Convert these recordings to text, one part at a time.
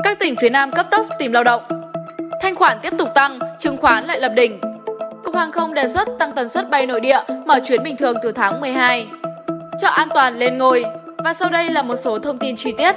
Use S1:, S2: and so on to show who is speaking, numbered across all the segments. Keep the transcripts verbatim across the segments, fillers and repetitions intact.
S1: Các tỉnh phía Nam cấp tốc tìm lao động. Thanh khoản tiếp tục tăng, chứng khoán lại lập đỉnh. Cục Hàng không đề xuất tăng tần suất bay nội địa, mở chuyến bình thường từ tháng mười hai. Chợ an toàn lên ngôi. Và sau đây là một số thông tin chi tiết.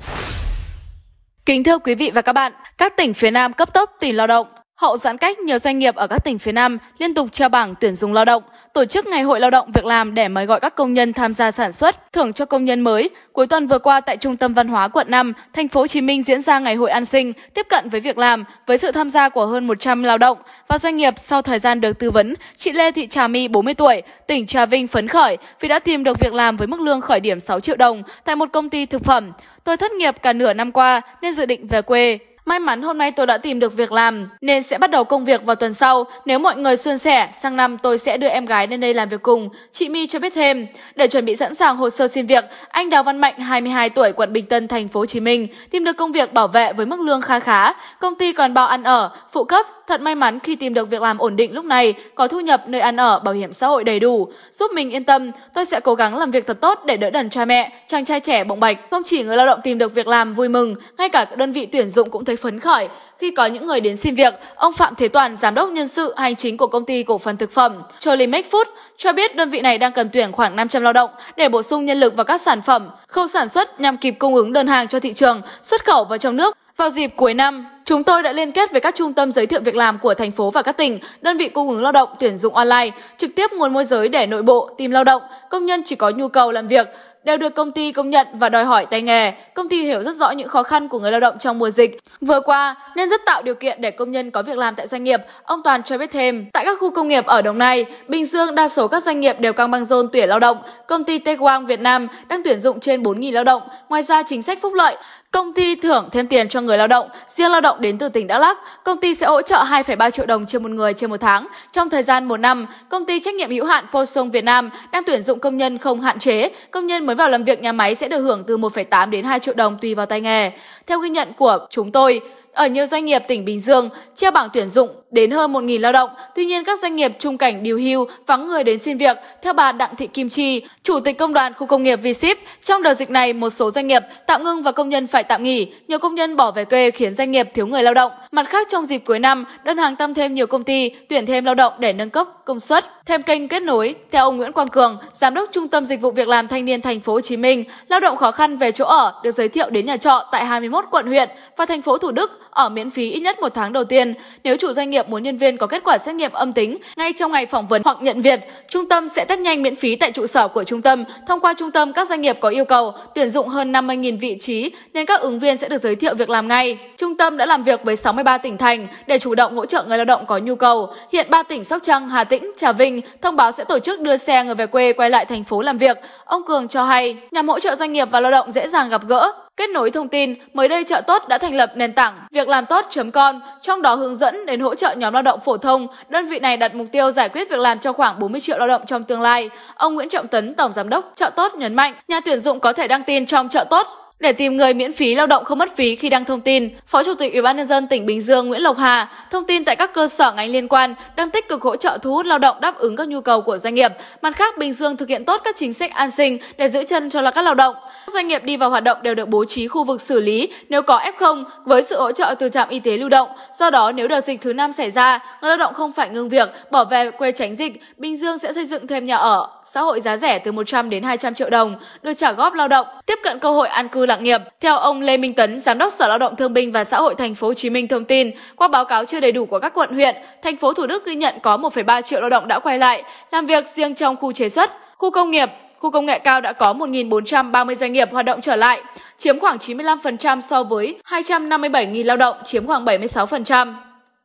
S1: Kính thưa quý vị và các bạn, các tỉnh phía Nam cấp tốc tìm lao động. Hậu giãn cách, nhiều doanh nghiệp ở các tỉnh phía Nam liên tục treo bảng tuyển dụng lao động, tổ chức ngày hội lao động việc làm để mời gọi các công nhân tham gia sản xuất, thưởng cho công nhân mới. Cuối tuần vừa qua tại Trung tâm Văn hóa quận năm, thành phố Hồ Chí Minh diễn ra ngày hội an sinh, tiếp cận với việc làm với sự tham gia của hơn một trăm lao động và doanh nghiệp. Sau thời gian được tư vấn, chị Lê Thị Trà My, bốn mươi tuổi, tỉnh Trà Vinh phấn khởi vì đã tìm được việc làm với mức lương khởi điểm sáu triệu đồng tại một công ty thực phẩm. Tôi thất nghiệp cả nửa năm qua nên dự định về quê. May mắn hôm nay tôi đã tìm được việc làm nên sẽ bắt đầu công việc vào tuần sau. Nếu mọi người suôn sẻ, sang năm tôi sẽ đưa em gái lên đây làm việc cùng. Chị My cho biết thêm, để chuẩn bị sẵn sàng hồ sơ xin việc, anh Đào Văn Mạnh, hai mươi hai tuổi, quận Bình Tân, thành phố Hồ Chí Minh, tìm được công việc bảo vệ với mức lương khá khá. Công ty còn bao ăn ở, phụ cấp. Thật may mắn khi tìm được việc làm ổn định lúc này, có thu nhập, nơi ăn ở, bảo hiểm xã hội đầy đủ. Giúp mình yên tâm, tôi sẽ cố gắng làm việc thật tốt để đỡ đần cha mẹ. Chàng trai trẻ bộc bạch, không chỉ người lao động tìm được việc làm vui mừng, ngay cả đơn vị tuyển dụng cũng thấy phấn khởi khi có những người đến xin việc. Ông Phạm Thế Toàn, giám đốc nhân sự hành chính của công ty cổ phần thực phẩm Charlie Make Food cho biết đơn vị này đang cần tuyển khoảng năm trăm lao động để bổ sung nhân lực vào các sản phẩm, khâu sản xuất nhằm kịp cung ứng đơn hàng cho thị trường xuất khẩu vào trong nước. Vào dịp cuối năm, chúng tôi đã liên kết với các trung tâm giới thiệu việc làm của thành phố và các tỉnh, đơn vị cung ứng lao động tuyển dụng online, trực tiếp nguồn môi giới để nội bộ tìm lao động. Công nhân chỉ có nhu cầu làm việc đều được công ty công nhận và đòi hỏi tay nghề. Công ty hiểu rất rõ những khó khăn của người lao động trong mùa dịch vừa qua nên rất tạo điều kiện để công nhân có việc làm tại doanh nghiệp. Ông Toàn cho biết thêm, tại các khu công nghiệp ở Đồng Nai, Bình Dương, đa số các doanh nghiệp đều căng băng rôn tuyển lao động. Công ty Taekwang Việt Nam đang tuyển dụng trên bốn nghìn lao động. Ngoài ra, chính sách phúc lợi, công ty thưởng thêm tiền cho người lao động. Riêng lao động đến từ tỉnh Đắk Lắk, công ty sẽ hỗ trợ hai phẩy ba triệu đồng trên một người trên một tháng trong thời gian một năm. Công ty trách nhiệm hữu hạn Posong Việt Nam đang tuyển dụng công nhân không hạn chế. Công nhân mới vào làm việc nhà máy sẽ được hưởng từ một phẩy tám đến hai triệu đồng tùy vào tay nghề. Theo ghi nhận của chúng tôi, ở nhiều doanh nghiệp tỉnh Bình Dương treo bảng tuyển dụng đến hơn một nghìn lao động. Tuy nhiên, các doanh nghiệp trung cảnh điều hưu vắng người đến xin việc. Theo bà Đặng Thị Kim Chi, Chủ tịch Công đoàn Khu công nghiệp V ship, trong đợt dịch này một số doanh nghiệp tạm ngưng và công nhân phải tạm nghỉ. Nhiều công nhân bỏ về quê khiến doanh nghiệp thiếu người lao động. Mặt khác, trong dịp cuối năm, đơn hàng tăng thêm, nhiều công ty tuyển thêm lao động để nâng cấp công suất. Thêm kênh kết nối, theo ông Nguyễn Quang Cường, Giám đốc Trung tâm Dịch vụ Việc làm Thanh niên thành phố Hồ Chí Minh, lao động khó khăn về chỗ ở được giới thiệu đến nhà trọ tại hai mươi mốt quận huyện và thành phố Thủ Đức ở miễn phí ít nhất một tháng đầu tiên. Nếu chủ doanh nghiệp muốn nhân viên có kết quả xét nghiệm âm tính ngay trong ngày phỏng vấn hoặc nhận việc, trung tâm sẽ test nhanh miễn phí tại trụ sở của trung tâm. Thông qua trung tâm, các doanh nghiệp có yêu cầu tuyển dụng hơn năm mươi nghìn vị trí nên các ứng viên sẽ được giới thiệu việc làm ngay. Trung tâm đã làm việc với sáu mươi ba tỉnh thành để chủ động hỗ trợ người lao động có nhu cầu. Hiện ba tỉnh Sóc Trăng, Hà Tĩnh, Trà Vinh thông báo sẽ tổ chức đưa xe người về quê quay lại thành phố làm việc. Ông Cường cho hay, nhằm hỗ trợ doanh nghiệp và lao động dễ dàng gặp gỡ, kết nối thông tin, mới đây Chợ Tốt đã thành lập nền tảng việc làm tốt chấm com, trong đó hướng dẫn đến hỗ trợ nhóm lao động phổ thông. Đơn vị này đặt mục tiêu giải quyết việc làm cho khoảng bốn mươi triệu lao động trong tương lai. Ông Nguyễn Trọng Tấn, Tổng Giám đốc Chợ Tốt nhấn mạnh, nhà tuyển dụng có thể đăng tin trong Chợ Tốt để tìm người miễn phí lao động không mất phí khi đăng thông tin. Phó Chủ tịch Ủy ban nhân dân tỉnh Bình Dương Nguyễn Lộc Hà thông tin tại các cơ sở ngành liên quan đang tích cực hỗ trợ thu hút lao động đáp ứng các nhu cầu của doanh nghiệp. Mặt khác, Bình Dương thực hiện tốt các chính sách an sinh để giữ chân cho các lao động. Các doanh nghiệp đi vào hoạt động đều được bố trí khu vực xử lý nếu có ép không với sự hỗ trợ từ trạm y tế lưu động. Do đó, nếu đợt dịch thứ năm xảy ra, người lao động không phải ngưng việc, bỏ về quê tránh dịch, Bình Dương sẽ xây dựng thêm nhà ở xã hội giá rẻ từ một trăm đến hai trăm triệu đồng, được trả góp lao động, tiếp cận cơ hội an cư lạc nghiệp. Theo ông Lê Minh Tấn, Giám đốc Sở Lao động Thương binh và Xã hội thành phố Hồ Chí Minh thông tin, qua báo cáo chưa đầy đủ của các quận huyện, thành phố Thủ Đức ghi nhận có một phẩy ba triệu lao động đã quay lại làm việc. Riêng trong khu chế xuất, khu công nghiệp, khu công nghệ cao đã có một nghìn bốn trăm ba mươi doanh nghiệp hoạt động trở lại, chiếm khoảng chín mươi lăm phần trăm so với hai trăm năm mươi bảy nghìn lao động, chiếm khoảng bảy mươi sáu phần trăm.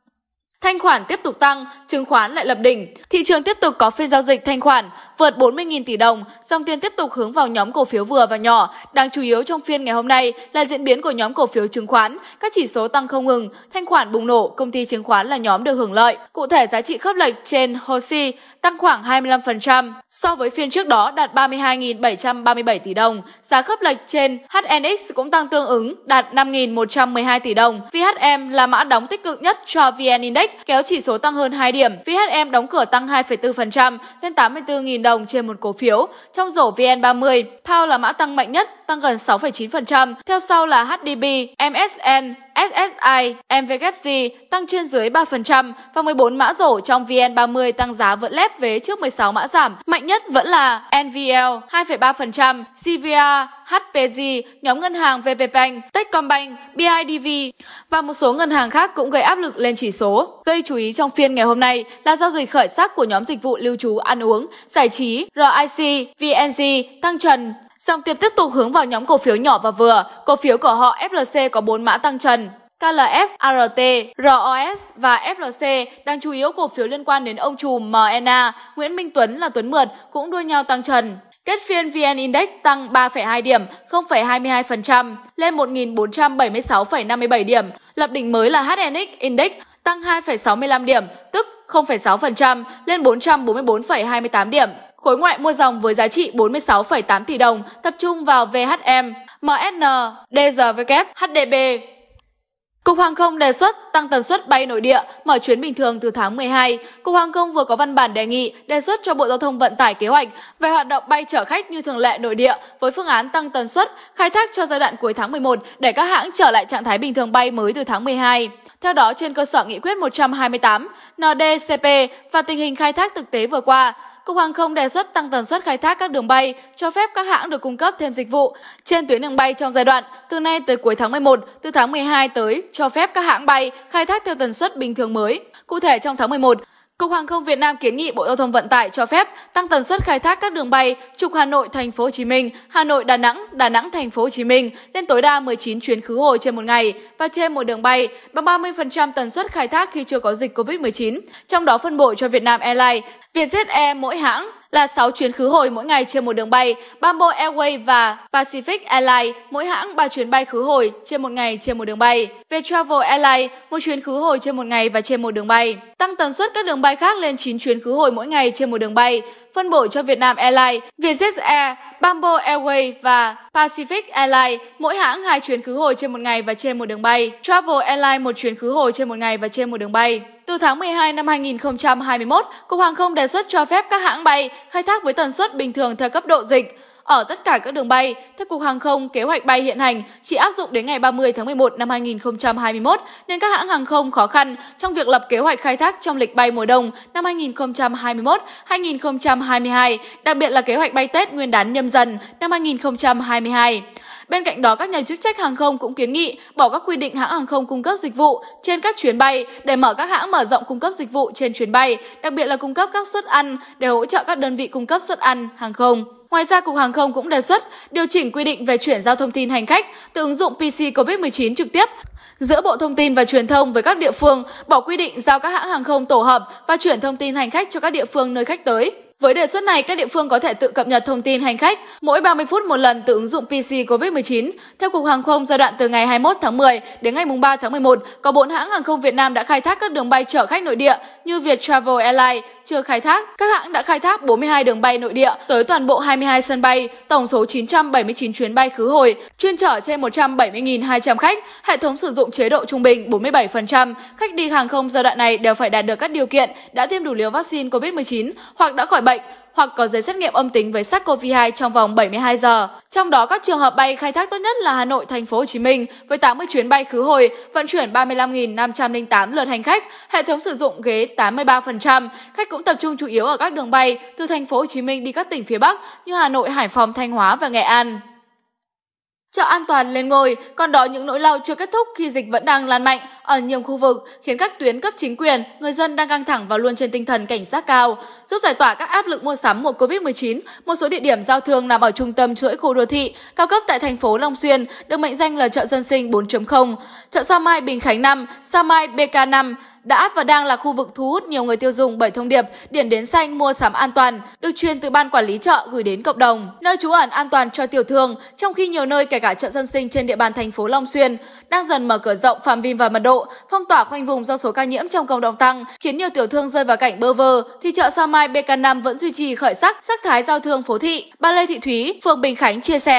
S1: Thanh khoản tiếp tục tăng, chứng khoán lại lập đỉnh. Thị trường tiếp tục có phiên giao dịch thanh khoản vượt bốn mươi nghìn tỷ đồng, dòng tiền tiếp tục hướng vào nhóm cổ phiếu vừa và nhỏ. Đáng chú ý trong phiên ngày hôm nay là diễn biến của nhóm cổ phiếu chứng khoán, các chỉ số tăng không ngừng, thanh khoản bùng nổ, công ty chứng khoán là nhóm được hưởng lợi. Cụ thể, giá trị khớp lệch trên H O S E tăng khoảng hai mươi lăm phần trăm so với phiên trước đó, đạt ba mươi hai nghìn bảy trăm ba mươi bảy tỷ đồng. Giá khớp lệch trên H N X cũng tăng tương ứng, đạt năm nghìn một trăm mười hai tỷ đồng. V H M là mã đóng tích cực nhất cho V N Index, kéo chỉ số tăng hơn hai điểm. V H M đóng cửa tăng hai phẩy bốn phần trăm lên tám mươi tư nghìn nghìn đồng trên một cổ phiếu. Trong rổ vê en ba mươi, pê a u là mã tăng mạnh nhất, tăng gần sáu phẩy chín phần trăm. Theo sau là hát đê bê, em ét en, ét ét i, em vê kép giê tăng trên dưới ba phần trăm và mười bốn mã rổ trong vê en ba mươi tăng giá vẫn lép vế trước mười sáu mã giảm. Mạnh nhất vẫn là en vê lờ hai phẩy ba phần trăm, xê vê rờ, hát pê giê, nhóm ngân hàng vê pê Bank, Techcombank, bê i đê vê và một số ngân hàng khác cũng gây áp lực lên chỉ số. Gây chú ý trong phiên ngày hôm nay là giao dịch khởi sắc của nhóm dịch vụ lưu trú, ăn uống, giải trí, rờ i xê, vê en giê tăng trần. Dòng tiền tiếp tục hướng vào nhóm cổ phiếu nhỏ và vừa. Cổ phiếu của họ ép lờ xê có bốn mã tăng trần. ca lờ ép, a rờ tê, rờ o ét và ép lờ xê. Đang chú ý cổ phiếu liên quan đến ông trùm em en a, Nguyễn Minh Tuấn là Tuấn Mượt cũng đua nhau tăng trần. Kết phiên vê en Index tăng ba phẩy hai điểm, không phẩy hai mươi hai phần trăm lên một nghìn bốn trăm bảy mươi sáu phẩy năm mươi bảy điểm. Lập đỉnh mới là hát en ích Index tăng hai phẩy sáu mươi lăm điểm, tức không phẩy sáu phần trăm lên bốn trăm bốn mươi tư phẩy hai mươi tám điểm. Khối ngoại mua dòng với giá trị bốn mươi sáu phẩy tám tỷ đồng, tập trung vào vê hát em, em ét en, đê giê vê kép, hát đê bê. Cục Hàng không đề xuất tăng tần suất bay nội địa, mở chuyến bình thường từ tháng mười hai. Cục Hàng không vừa có văn bản đề nghị đề xuất cho Bộ Giao thông Vận tải kế hoạch về hoạt động bay chở khách như thường lệ nội địa với phương án tăng tần suất khai thác cho giai đoạn cuối tháng mười một để các hãng trở lại trạng thái bình thường bay mới từ tháng mười hai. Theo đó, trên cơ sở nghị quyết một trăm hai mươi tám en đê cê pê và tình hình khai thác thực tế vừa qua, Cục Hàng không đề xuất tăng tần suất khai thác các đường bay, cho phép các hãng được cung cấp thêm dịch vụ trên tuyến đường bay trong giai đoạn từ nay tới cuối tháng mười một, từ tháng mười hai tới cho phép các hãng bay khai thác theo tần suất bình thường mới. Cụ thể, trong tháng mười một, Cục Hàng không Việt Nam kiến nghị Bộ Giao thông Vận tải cho phép tăng tần suất khai thác các đường bay trục Hà Nội Thành phố Hồ Chí Minh, Hà Nội Đà Nẵng, Đà Nẵng Thành phố Hồ Chí Minh lên tối đa mười chín chuyến khứ hồi trên một ngày và trên một đường bay bằng ba mươi phần trăm tần suất khai thác khi chưa có dịch Covid mười chín. Trong đó phân bổ cho Vietnam Airlines, Vietjet Air mỗi hãng là sáu chuyến khứ hồi mỗi ngày trên một đường bay, Bamboo Airways và Pacific Airlines mỗi hãng ba chuyến bay khứ hồi trên một ngày trên một đường bay. Vietravel Airlines một chuyến khứ hồi trên một ngày và trên một đường bay. Tăng tần suất các đường bay khác lên chín chuyến khứ hồi mỗi ngày trên một đường bay. Phân bổ cho Vietnam Airlines, Vietjet Air, Bamboo Airways và Pacific Airlines mỗi hãng hai chuyến khứ hồi trên một ngày và trên một đường bay. Travel Airlines một chuyến khứ hồi trên một ngày và trên một đường bay. Từ tháng mười hai năm hai nghìn không trăm hai mươi mốt, Cục Hàng không đề xuất cho phép các hãng bay khai thác với tần suất bình thường theo cấp độ dịch ở tất cả các đường bay. Theo Cục Hàng không, kế hoạch bay hiện hành chỉ áp dụng đến ngày ba mươi tháng mười một năm hai nghìn không trăm hai mươi mốt nên các hãng hàng không khó khăn trong việc lập kế hoạch khai thác trong lịch bay mùa đông năm hai nghìn không trăm hai mươi mốt đến hai nghìn không trăm hai mươi hai, đặc biệt là kế hoạch bay Tết Nguyên đán Nhâm Dần năm hai nghìn không trăm hai mươi hai. Bên cạnh đó, các nhà chức trách hàng không cũng kiến nghị bỏ các quy định hãng hàng không cung cấp dịch vụ trên các chuyến bay để mở các hãng mở rộng cung cấp dịch vụ trên chuyến bay, đặc biệt là cung cấp các suất ăn để hỗ trợ các đơn vị cung cấp suất ăn hàng không. Ngoài ra, Cục Hàng không cũng đề xuất điều chỉnh quy định về chuyển giao thông tin hành khách từ ứng dụng pê xê Covid mười chín trực tiếp giữa Bộ Thông tin và Truyền thông với các địa phương, bỏ quy định giao các hãng hàng không tổ hợp và chuyển thông tin hành khách cho các địa phương nơi khách tới. Với đề xuất này, các địa phương có thể tự cập nhật thông tin hành khách mỗi ba mươi phút một lần từ ứng dụng pê xê Covid mười chín. Theo Cục Hàng không, giai đoạn từ ngày hai mươi mốt tháng mười đến ngày ba tháng mười một, có bốn hãng hàng không Việt Nam đã khai thác các đường bay chở khách nội địa như Vietravel Airlines chưa khai thác. Các hãng đã khai thác bốn mươi hai đường bay nội địa tới toàn bộ hai mươi hai sân bay, tổng số chín trăm bảy mươi chín chuyến bay khứ hồi, chuyên chở trên một trăm bảy mươi nghìn hai trăm khách. Hệ thống sử dụng chế độ trung bình bốn mươi bảy phần trăm. Khách đi hàng không giai đoạn này đều phải đạt được các điều kiện đã tiêm đủ liều vaccine Covid mười chín hoặc đã khỏi bệnh hoặc có giấy xét nghiệm âm tính với SARS-xê o vê hai trong vòng bảy mươi hai giờ. Trong đó, các trường hợp bay khai thác tốt nhất là Hà Nội Thành phố Hồ Chí Minh với tám mươi chuyến bay khứ hồi, vận chuyển ba mươi lăm nghìn năm trăm lẻ tám lượt hành khách, hệ thống sử dụng ghế tám mươi ba phần trăm. Khách cũng tập trung chủ yếu ở các đường bay từ Thành phố Hồ Chí Minh đi các tỉnh phía Bắc như Hà Nội, Hải Phòng, Thanh Hóa và Nghệ An. Chợ an toàn lên ngôi, còn đó những nỗi đau chưa kết thúc khi dịch vẫn đang lan mạnh ở nhiều khu vực, khiến các tuyến cấp chính quyền, người dân đang căng thẳng và luôn trên tinh thần cảnh giác cao. Giúp giải tỏa các áp lực mua sắm mùa Covid mười chín, một số địa điểm giao thương nằm ở trung tâm chuỗi khu đô thị cao cấp tại thành phố Long Xuyên được mệnh danh là chợ dân sinh bốn chấm không. Chợ Sao Mai Bình Khánh năm, Sao Mai bê ca năm đã và đang là khu vực thu hút nhiều người tiêu dùng bởi thông điệp điểm đến xanh mua sắm an toàn được truyền từ ban quản lý chợ gửi đến cộng đồng, nơi trú ẩn an toàn cho tiểu thương, trong khi nhiều nơi kể cả chợ dân sinh trên địa bàn thành phố Long Xuyên đang dần mở cửa rộng phạm vi và mật độ, phong tỏa khoanh vùng do số ca nhiễm trong cộng đồng tăng, khiến nhiều tiểu thương rơi vào cảnh bơ vơ, thì chợ Sao Mai bê ca năm vẫn duy trì khởi sắc, sắc thái giao thương phố thị. Bà Lê Thị Thúy, phường Bình Khánh chia sẻ: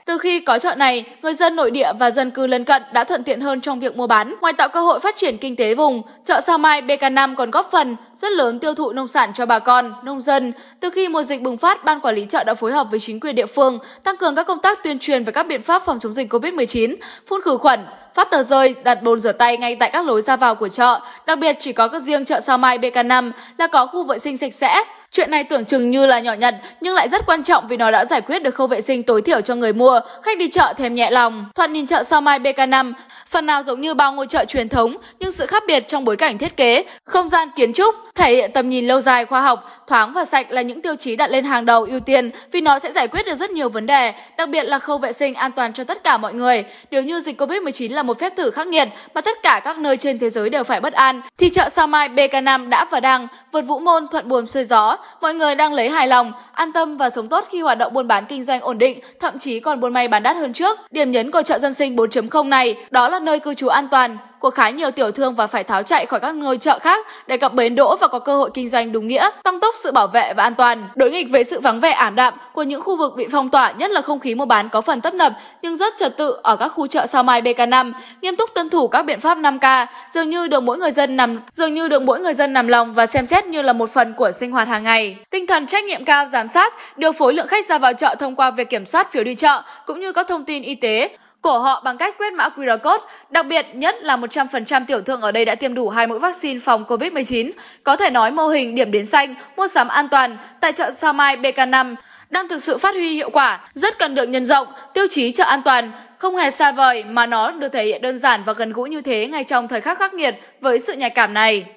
S1: Từ khi có chợ này, người dân nội địa và dân cư lân cận đã thuận tiện hơn trong việc mua bán. Ngoài tạo cơ hội phát triển kinh tế vùng, chợ Sao Mai B K năm còn góp phần rất lớn tiêu thụ nông sản cho bà con, nông dân. Từ khi mùa dịch bùng phát, Ban Quản lý chợ đã phối hợp với chính quyền địa phương tăng cường các công tác tuyên truyền về các biện pháp phòng chống dịch Covid mười chín, phun khử khuẩn, phát tờ rơi, đặt bồn rửa tay ngay tại các lối ra vào của chợ. Đặc biệt chỉ có các riêng chợ Sao Mai B K năm là có khu vệ sinh sạch sẽ. Chuyện này tưởng chừng như là nhỏ nhặt nhưng lại rất quan trọng vì nó đã giải quyết được khâu vệ sinh tối thiểu cho người mua, khách đi chợ thêm nhẹ lòng. Thoạt nhìn chợ Sao Mai B K năm phần nào giống như bao ngôi chợ truyền thống, nhưng sự khác biệt trong bối cảnh thiết kế, không gian kiến trúc thể hiện tầm nhìn lâu dài, khoa học, thoáng và sạch là những tiêu chí đặt lên hàng đầu ưu tiên vì nó sẽ giải quyết được rất nhiều vấn đề, đặc biệt là khâu vệ sinh an toàn cho tất cả mọi người. Nếu như dịch Covid mười chín là một phép thử khắc nghiệt mà tất cả các nơi trên thế giới đều phải bất an, thì chợ Sao Mai B K năm đã và đang vượt vũ môn, thuận buồm xuôi gió. Mọi người đang lấy hài lòng, an tâm và sống tốt khi hoạt động buôn bán kinh doanh ổn định, thậm chí còn buôn may bán đắt hơn trước. Điểm nhấn của chợ dân sinh bốn chấm không này đó là nơi cư trú an toàn của khá nhiều tiểu thương và phải tháo chạy khỏi các ngôi chợ khác để cập bến đỗ và có cơ hội kinh doanh đúng nghĩa, tăng tốc sự bảo vệ và an toàn. Đối nghịch với sự vắng vẻ ảm đạm của những khu vực bị phong tỏa, nhất là không khí mua bán có phần tấp nập nhưng rất trật tự ở các khu chợ Sao Mai B K năm, nghiêm túc tuân thủ các biện pháp năm K, dường như được mỗi người dân nằm dường như được mỗi người dân nằm lòng và xem xét như là một phần của sinh hoạt hàng ngày. Tinh thần trách nhiệm cao, giám sát, điều phối lượng khách ra vào chợ thông qua việc kiểm soát phiếu đi chợ cũng như các thông tin y tế của họ bằng cách quét mã Q R code. Đặc biệt nhất là một trăm phần trăm tiểu thương ở đây đã tiêm đủ hai mũi vaccine phòng Covid mười chín. Có thể nói mô hình điểm đến xanh, mua sắm an toàn tại chợ Sao Mai B K năm đang thực sự phát huy hiệu quả, rất cần được nhân rộng. Tiêu chí chợ an toàn không hề xa vời mà nó được thể hiện đơn giản và gần gũi như thế ngay trong thời khắc khắc nghiệt với sự nhạy cảm này.